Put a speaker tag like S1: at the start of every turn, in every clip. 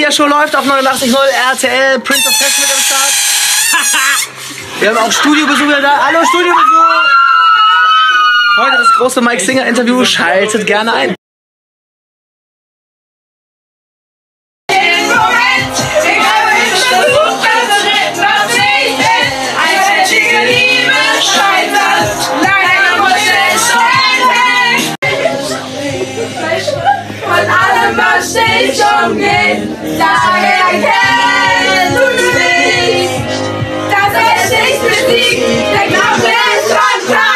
S1: Media Show läuft auf 89.0 RTL, Prince of Passion mit am Start. Wir haben auch Studiobesucher da. Hallo Studiobesucher! Heute das große Mike Singer Interview. Schaltet gerne ein.
S2: Schon geht, sage erkenn du nicht, dass er nicht besiegt, der Glaube ist schon klar.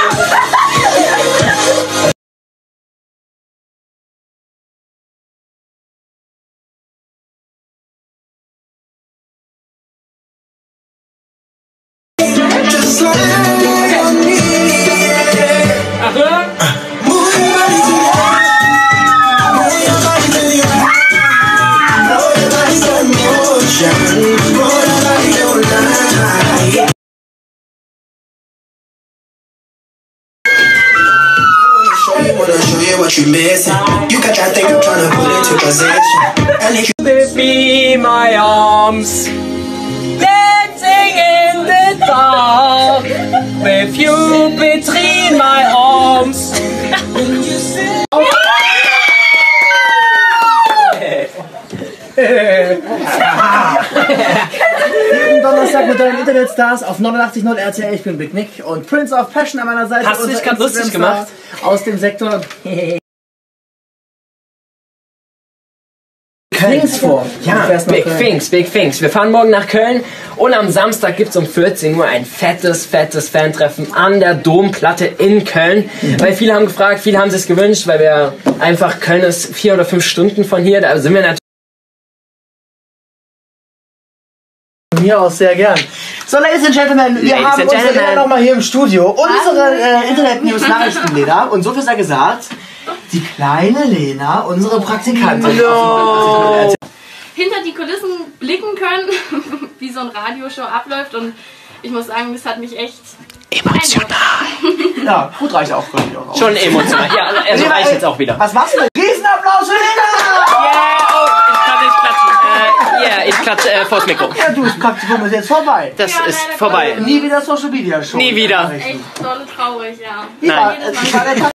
S3: What you missing? You got that thing trying to put into position. And if you
S4: be my arms, dancing in the dark, with you between my arms.
S1: Jeden Donnerstag mit deinen Internetstars auf 89.0 RTL. Ich bin Big Nick und Prince of Passion an meiner Seite.
S4: Hast du dich gerade lustig gemacht?
S1: Aus dem Sektor Kölns vor.
S4: Ja, Big Things. Wir fahren morgen nach Köln und am Samstag gibt es um 14 Uhr ein fettes Fantreffen an der Domplatte in Köln. Weil viele haben gefragt, viele haben es gewünscht, weil wir einfach, Köln ist 4 oder 5 Stunden von hier, da sind wir natürlich
S1: von mir aus sehr gern. So, Ladies and Gentlemen, wir haben uns Lena nochmal hier im Studio. Unsere Internet-News-Nachrichtenlena. Und so viel sei gesagt, die kleine Lena, unsere Praktikantin.
S5: Hinter die Kulissen blicken können, wie so ein Radioshow abläuft. Und ich muss sagen, das hat mich echt
S1: emotional. Ja, gut, reicht auch.
S4: schon emotional. Ja, also reicht jetzt auch wieder.
S1: Was machst du denn? Riesenapplaus für Lena!
S4: Yeah, oh, ich kann nicht klatschen. Ich klatsche vors Mikro.
S1: Ja, du, das Praktikum ist jetzt vorbei.
S4: Das ist vorbei.
S1: Nie wieder Social Media Show.
S4: Nie wieder.
S5: echt dolle traurig, ja.
S4: Nein.
S1: Wie war der Tag?